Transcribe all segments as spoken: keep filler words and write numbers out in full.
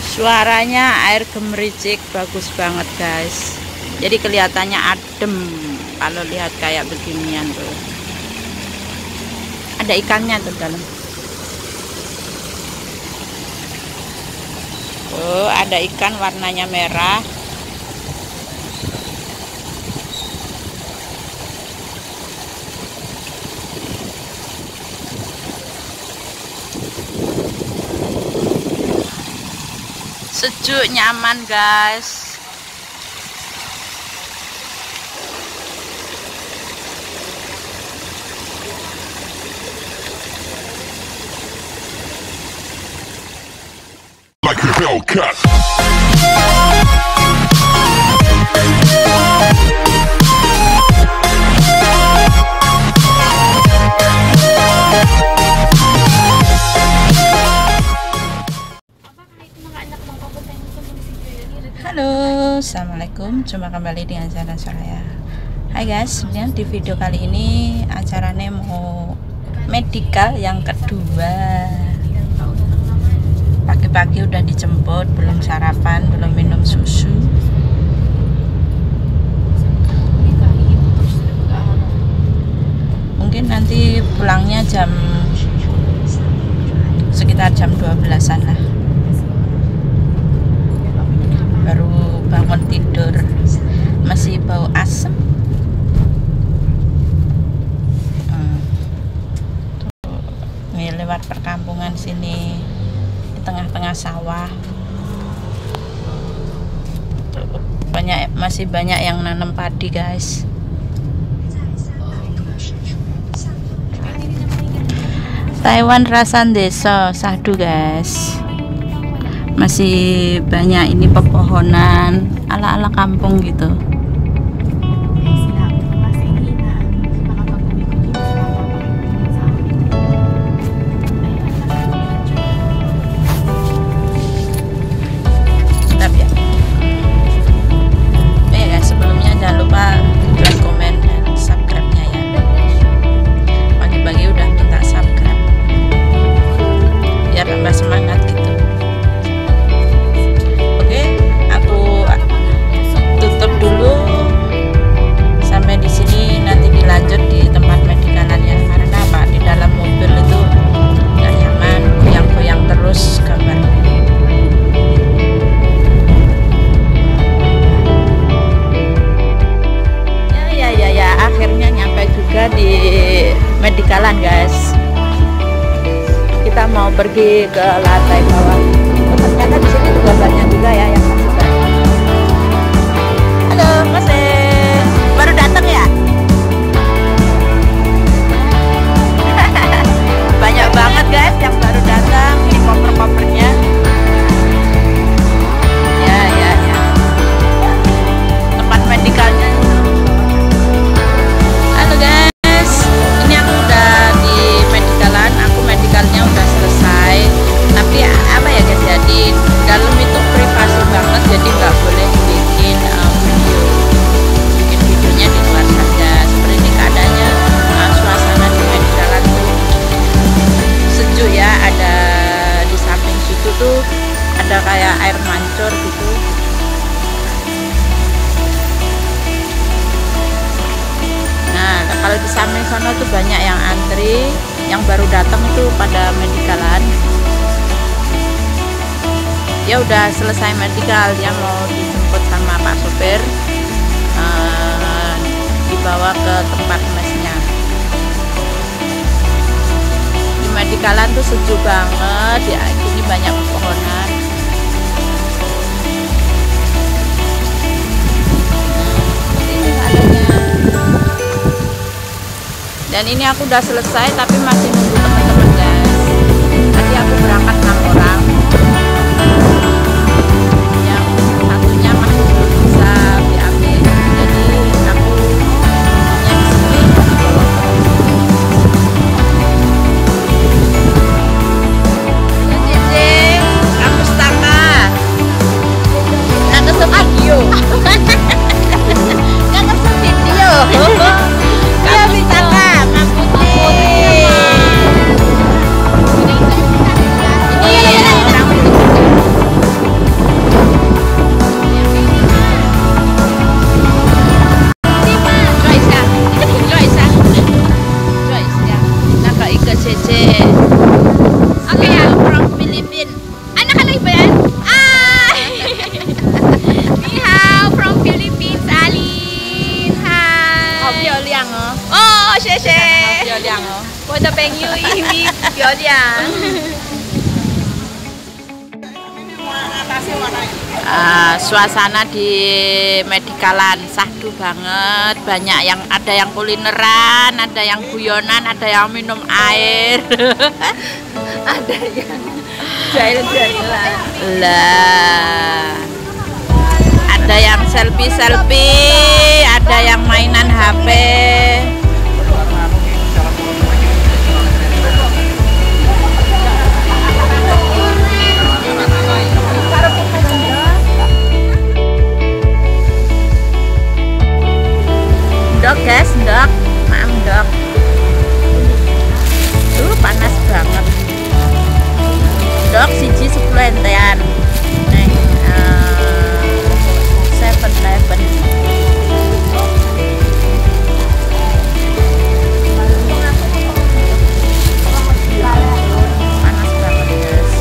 Suaranya air gemericik bagus banget guys. Jadi kelihatannya adem kalau lihat kayak beginian tuh. Ada ikannya tuh dalam. Oh, ada ikan warnanya merah. Sejuk, nyaman guys. Like a Hellcat. Halo, assalamualaikum, jumpa kembali dengan channel saya. Hai guys, di video kali ini acaranya mau medical yang kedua. Pagi-pagi udah dijemput, belum sarapan, belum minum susu. Mungkin nanti pulangnya jam sekitar jam dua belasan lah. Baru bangun tidur, masih bau asem. Hmm. Tuh, ini lewat perkampungan sini, di tengah-tengah sawah. Tuh, banyak, masih banyak yang nanam padi guys. Taiwan Rasan Desa Sahdu guys. Masih banyak ini pepohonan ala-ala kampung gitu. Mantap ya. Eh ya, sebelumnya jangan lupa like, komen, dan subscribe-nya ya. Pagi-pagi udah minta subscribe biar tambah semangat gitu. Di medikalan guys, kita mau pergi ke lantai bawah. Ternyata di sini juga banyak juga ya yang masuk. Halo Mas, baru datang ya? Banyak banget guys yang baru datang. Ini koper-kopernya. Ya ya ya. Tempat medikalnya. Halo guys, ini aku udah di medikalan. Aku medikalnya udah selesai. Tapi apa ya guys, jadi dalam itu privasi banget, jadi nggak boleh bikin uh, video. Bikin videonya di luar saja. Seperti ini keadaannya, uh, suasana di medikalan tuh sejuk ya. Ada di samping situ tuh ada kayak air mancur gitu. Nah, kalau di samping sana tuh banyak yang antri, yang baru datang itu pada medikalan. Dia udah selesai medikal, dia mau dijemput sama Pak Sopir, uh, dibawa ke tempat mesnya. Di medikalan tuh sejuk banget, ya. Ini banyak pepohonan. Ini adanya. Dan ini aku udah selesai tapi masih nunggu teman-teman guys. Tadi aku berangkat enam orang, yang satunya masih belum bisa B A B, jadi aku yang di sini. Cici, kamu staka, nggak kesel video, nggak kesel video. Kamu staka. uh, suasana di Medikalan sahdu banget, banyak yang ada yang kulineran, ada yang guyonan, ada yang minum air, ada yang jail-jailan lah, ada yang selfie-selfie, ada yang mainan H P. Dok guys, dok, maaf dok. Tuh panas banget. Dok siji sepuluh entean. Neng seven eleven. Panas banget guys.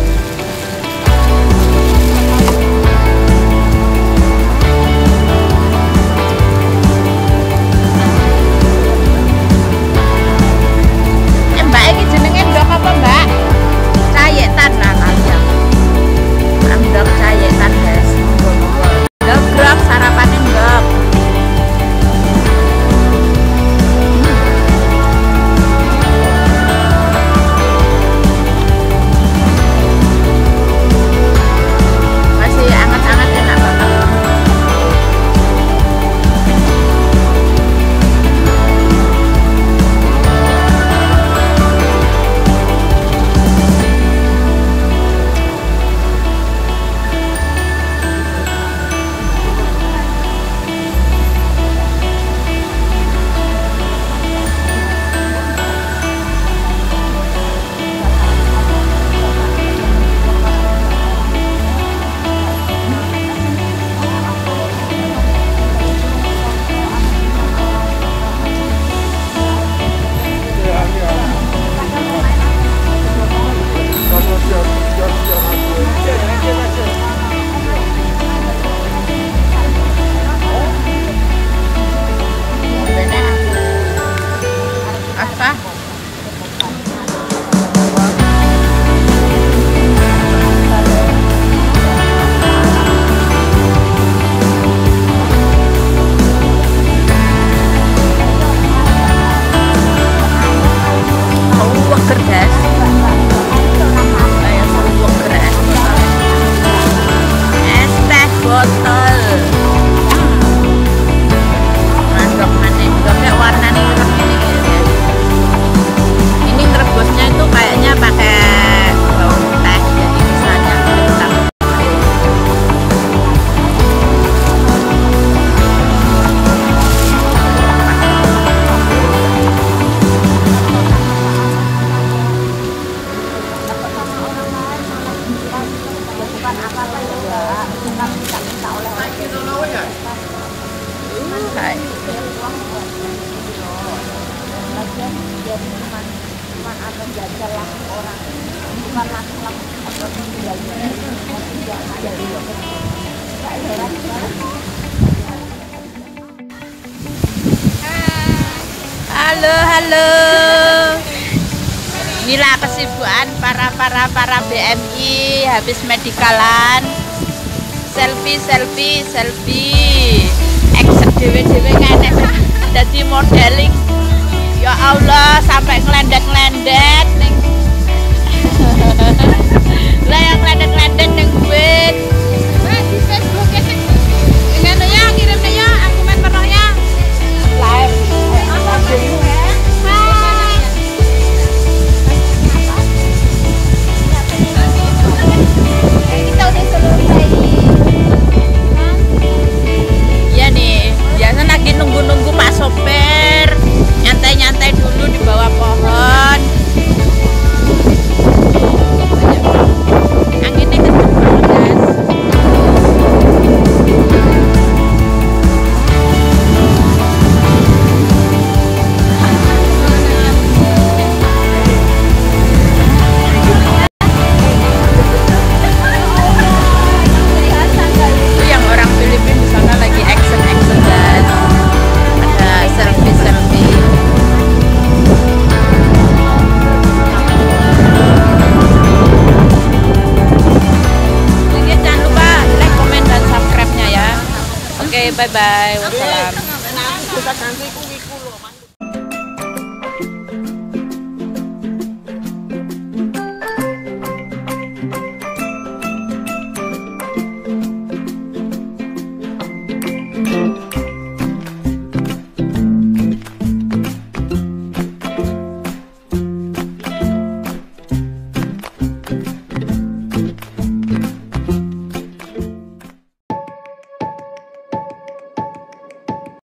Halo, halo. Inilah kesibukan para para para B M I habis medikalan. Selfie, selfie, selfie. Exit dewe-dewe ngene dadi modeling. Ya Allah, sampai ngelendet-ngelendet ning. Lah yang ngelendet-ngelendet ning duit. Wes di Facebook e sing ngene ya kirimne ya aku men pernonya. Live. Iya nih, biasa lagi nunggu-nunggu Pak sopir nyantai-nyantai dulu di bawah pohon. bye bye.